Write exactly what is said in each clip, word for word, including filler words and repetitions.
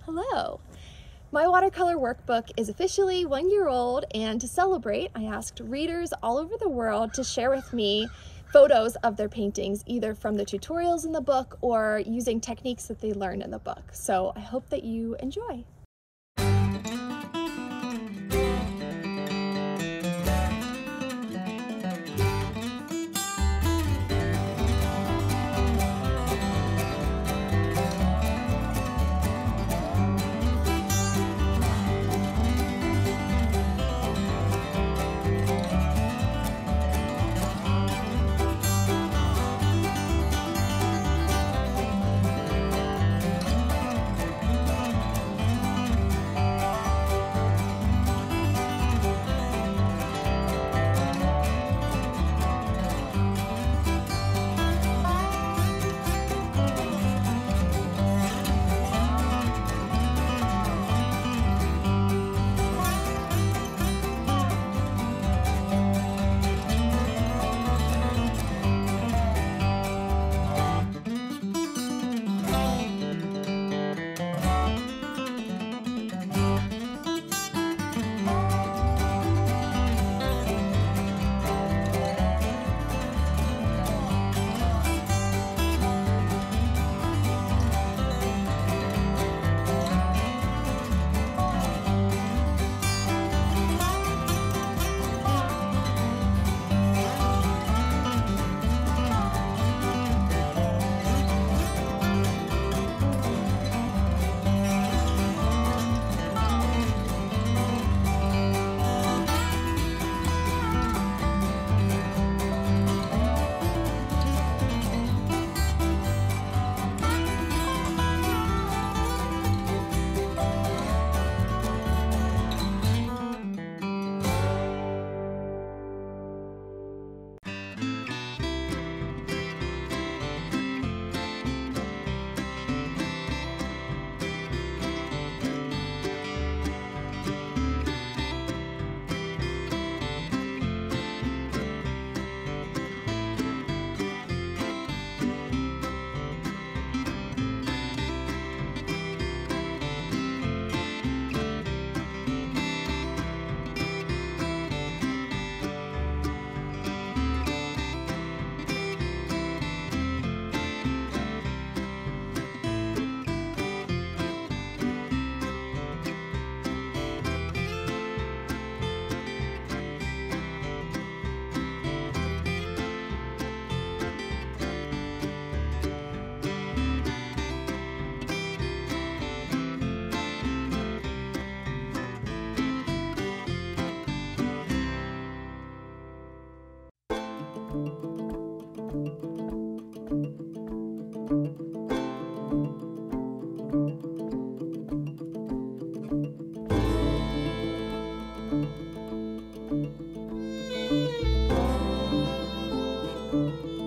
Hello! My watercolor workbook is officially one year old, and to celebrate, I asked readers all over the world to share with me photos of their paintings, either from the tutorials in the book or using techniques that they learned in the book. So I hope that you enjoy.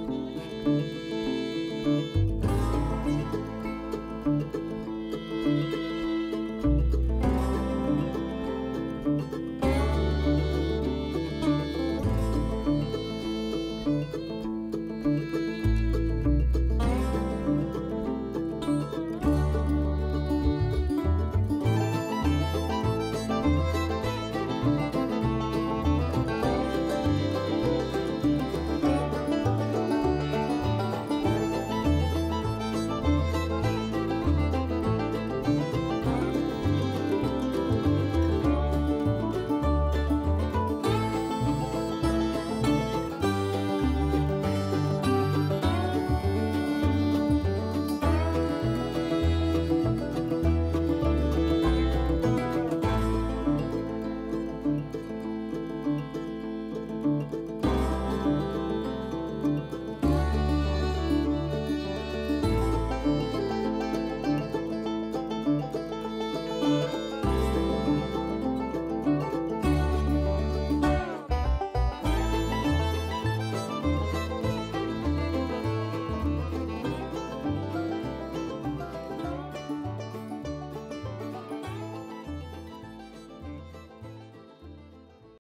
Thank you.